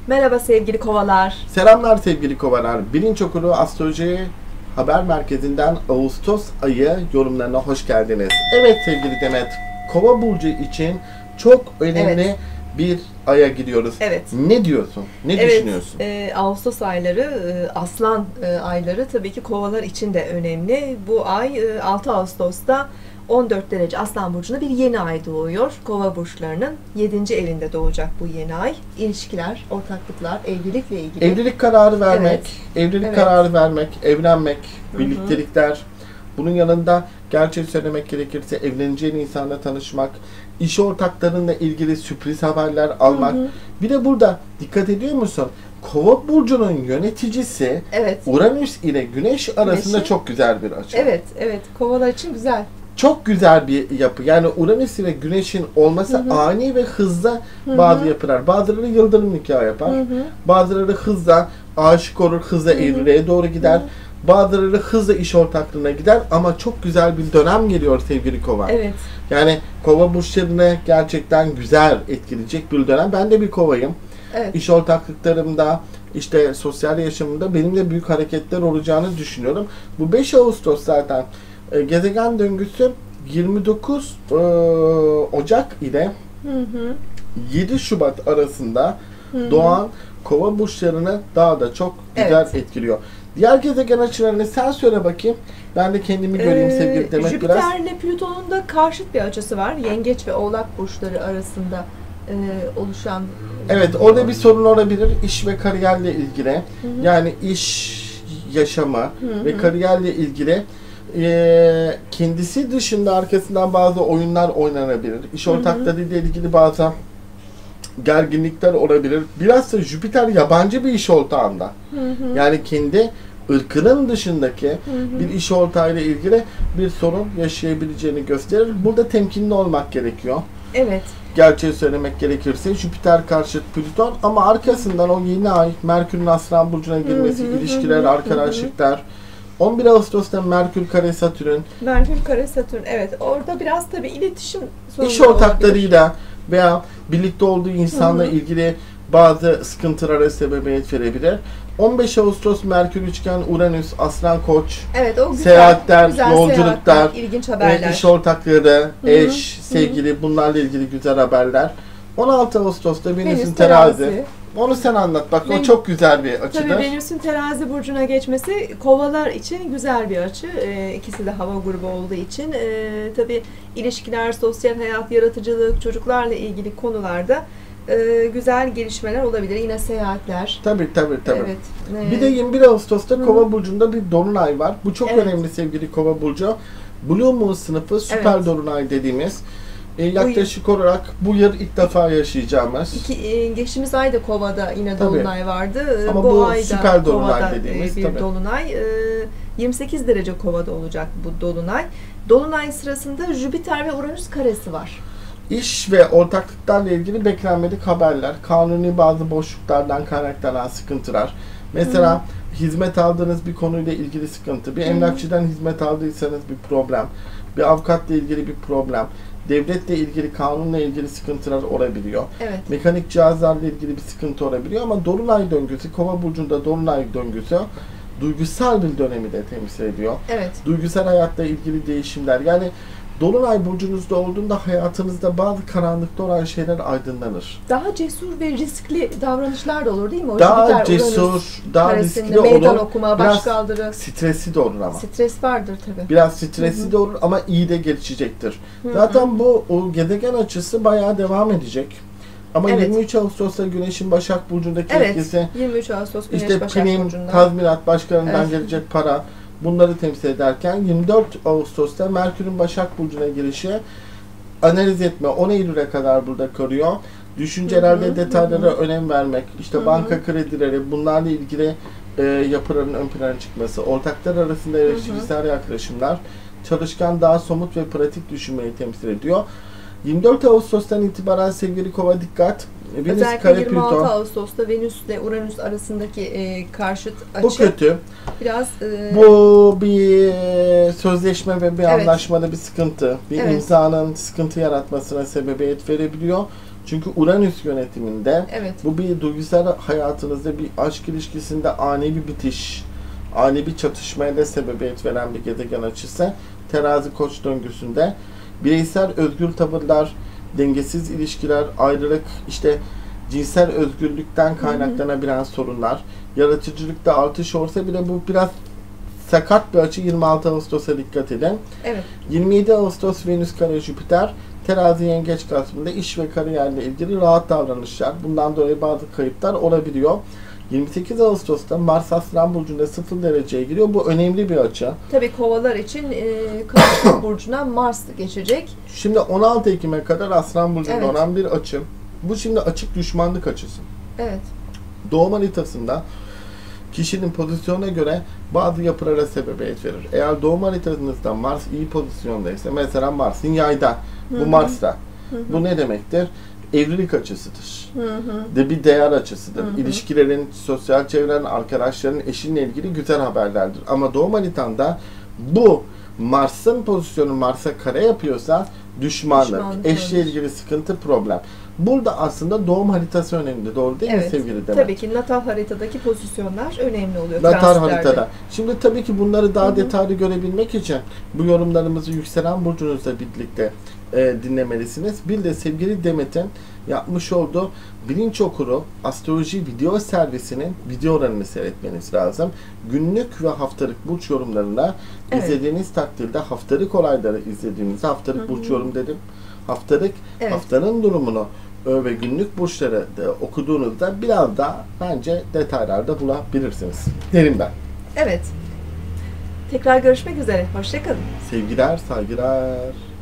Merhaba sevgili kovalar. Selamlar sevgili kovalar. Bilinç Okulu Astroloji Haber Merkezi'nden Ağustos ayı yorumlarına hoş geldiniz. Evet sevgili Demet, Kova burcu için çok önemli bir aya gidiyoruz. Evet. Ne diyorsun? Ne düşünüyorsun? Ağustos ayları, Aslan ayları tabii ki kovalar için de önemli. Bu ay 6 Ağustos'ta 14 derece Aslan burcunda bir yeni ay doğuyor. Kova burçlarının 7. evinde doğacak bu yeni ay. İlişkiler, ortaklıklar, evlilikle ilgili. Evlilik kararı vermek, Evet. kararı vermek, evlenmek, birliktelikler. Bunun yanında gerçeği söylemek gerekirse evleneceğin insanla tanışmak, iş ortaklarınla ilgili sürpriz haberler almak. Bir de burada dikkat ediyor musun? Kova burcunun yöneticisi Uranüs ile Güneş arasında çok güzel bir açı. Evet. Kovalar için güzel. Çok güzel bir yapı. Yani Uranüs ile Güneş'in olması ani ve hızlı bazı yapılar. Bazıları yıldırım nikahı yapar. Bazıları hızla aşık olur, hızla evliliğe doğru gider. Bazıları hızla iş ortaklığına gider ama çok güzel bir dönem geliyor sevgili Kova. Evet. Yani Kova burçlarını gerçekten güzel etkileyecek bir dönem. Ben de bir Kovayım. Evet. İş ortaklıklarımda, işte sosyal yaşamımda benim de büyük hareketler olacağını düşünüyorum. Bu 5 Ağustos zaten gezegen döngüsü 29 Ocak ile 7 Şubat arasında doğan Kova burçlarını daha da çok güzel etkiliyor. Diğer gezegen açılarını sen söyle bakayım. Ben de kendimi göreyim sevgili Demet biraz. Jüpiter'le Plüton'un da karşıt bir açısı var. Yengeç ve Oğlak burçları arasında oluşan. Evet, orada bir sorun olabilir. İş ve kariyerle ilgili. Yani iş yaşamı ve kariyerle ilgili kendisi dışında arkasından bazı oyunlar oynanabilir. İş ortaklarıyla ilgili bazı gerginlikler olabilir. Biraz da Jüpiter yabancı bir iş ortağında. Yani kendi ırkının dışındaki bir iş ortağıyla ilgili bir sorun yaşayabileceğini gösterir. Burada temkinli olmak gerekiyor. Evet. Gerçeği söylemek gerekirse Jüpiter karşıt Plüton ama arkasından o yeni ay Merkür'ün Aslan burcuna girmesi, ilişkiler, arkadaşlıklar. 11 Ağustos'ta Merkür kare Satürn. Merkür kare Satürn, evet. Orada biraz tabii iletişim sorunu İş ortaklarıyla veya birlikte olduğu insanla ilgili bazı sıkıntılara sebebiyet verebilir. 15 Ağustos Merkür üçgen Uranüs Aslan Koç. Evet, o güzel, seyahatler, güzel yolculuklar, seyahatler, ilginç haberler. İş ortakları, eş, sevgili bunlarla ilgili güzel haberler. 16 Ağustos'ta Venüs'ün terazi. Onu sen anlat bak, o çok güzel bir açıdır. Tabii Venüs'ün terazi burcuna geçmesi kovalar için güzel bir açı. İkisi de hava grubu olduğu için. Tabii ilişkiler, sosyal hayat, yaratıcılık, çocuklarla ilgili konularda güzel gelişmeler olabilir. Yine seyahatler. Tabii. Evet. Bir de 21 Ağustos'ta Kova burcunda bir dolunay var. Bu çok önemli sevgili Kova burcu. Blue Moon sınıfı süper dolunay dediğimiz. Yaklaşık olarak bu yıl ilk defa yaşayacağımız. Geçtiğimiz ayda Kova'da yine dolunay vardı. Ama bu ayda süper dolunay Kova'da dediğimiz bir dolunay. 28 derece Kova'da olacak bu dolunay. Dolunay sırasında Jüpiter ve Uranüs karesi var. İş ve ortaklıklarla ilgili beklenmedik haberler, kanuni bazı boşluklardan kaynaklanan sıkıntılar. Mesela hizmet aldığınız bir konuyla ilgili sıkıntı, bir emlakçıdan hizmet aldıysanız bir problem, bir avukatla ilgili bir problem, devletle ilgili, kanunla ilgili sıkıntılar olabiliyor. Evet. Mekanik cihazlarla ilgili bir sıkıntı olabiliyor ama dolunay döngüsü, Kova burcunda dolunay döngüsü duygusal bir dönemi de temsil ediyor. Evet. Duygusal hayatla ilgili değişimler. Yani dolunay burcunuzda olduğunda hayatınızda bazı karanlıkta olan şeyler aydınlanır. Daha cesur ve riskli davranışlar da olur değil mi? O daha Jüpiter, cesur, daha riskli meydan olur. okuma, biraz başkaldırı. stresli de olur ama. Stres vardır tabii. Biraz stresli de olur ama iyi de geçecektir. Zaten bu o gezegen açısı bayağı devam edecek. Ama 23 Ağustos'ta Güneş'in Başak Burcu'ndaki etkisi, 23 Ağustos Güneş işte Başak prim, Burcu'nda. tazminat, başkalarından gelecek para, bunları temsil ederken 24 Ağustos'ta Merkür'ün Başak Burcu'na girişi analiz etme 10 Eylül'e kadar burada kalıyor. Düşüncelerde detaylara önem vermek, işte banka kredileri, bunlarla ilgili yapıların ön plana çıkması, ortaklar arasında eleştirisel yaklaşımlar, çalışkan, daha somut ve pratik düşünmeyi temsil ediyor. 24 Ağustos'tan itibaren sevgili Kova dikkat. Venüs Özellikle kare 26 Plüton. Ağustos'ta Venüs ile Uranüs arasındaki karşıt açı. Bu kötü. Biraz bu bir sözleşme ve bir anlaşmada bir sıkıntı, bir imzanın sıkıntı yaratmasına sebebiyet verebiliyor. Çünkü Uranüs yönetiminde Evet. bu bir duygusal hayatınızda bir aşk ilişkisinde ani bir bitiş, ani bir çatışmaya da sebebiyet veren bir gezegen açısı. Terazi Koç döngüsünde bireysel özgür tavırlar, dengesiz ilişkiler, ayrılık, işte cinsel özgürlükten kaynaklanabilen sorunlar, yaratıcılıkta artış olsa bile bu biraz sakat bir açı. 26 Ağustos'a dikkat edin. Evet. 27 Ağustos Venüs kare Jüpiter Terazi Yengeç kısmında iş ve kariyerle ilgili rahat davranışlar. Bundan dolayı bazı kayıplar olabiliyor. 28 Ağustos'ta Mars Aslan Burcu'nda 0 dereceye giriyor. Bu önemli bir açı. Tabii kovalar için Karşıyaka burcuna Mars geçecek. Şimdi 16 Ekim'e kadar Aslan Burcu'nda Evet. olan bir açı. Bu şimdi açık düşmanlık açısı. Evet. Doğum haritasında kişinin pozisyona göre bazı yapılara sebebiyet verir. Eğer doğum haritanızda Mars iyi pozisyondaysa, mesela Mars'ın yayda, bu Mars'ta. Bu ne demektir? Evlilik açısıdır. De bir değer açısıdır. İlişkilerin, sosyal çevrenin, arkadaşların, eşinle ilgili güzel haberlerdir. Ama doğum haritanda bu Mars'ın pozisyonu Mars'a kare yapıyorsa düşmanlık, eşle ilgili sıkıntı, problem. Burada aslında doğum haritası önemli. Doğru değil mi sevgili Demet? Tabii ki natal haritadaki pozisyonlar önemli oluyor. Natal haritada. Şimdi tabii ki bunları daha detaylı görebilmek için bu yorumlarımızı yükselen burcunuzla birlikte dinlemelisiniz. Bir de sevgili Demet'in yapmış olduğu Bilinç Okuru astroloji video servisinin videolarını seyretmeniz lazım. Günlük ve haftalık burç yorumlarına izlediğiniz takdirde haftalık olayları izlediğinizde haftalık burç yorum dedim. Haftalık haftanın durumunu ve günlük burçları okuduğunuzda biraz daha bence detaylarda bulabilirsiniz derim ben. Evet. Tekrar görüşmek üzere. Hoşça kalın. Sevgiler, saygılar.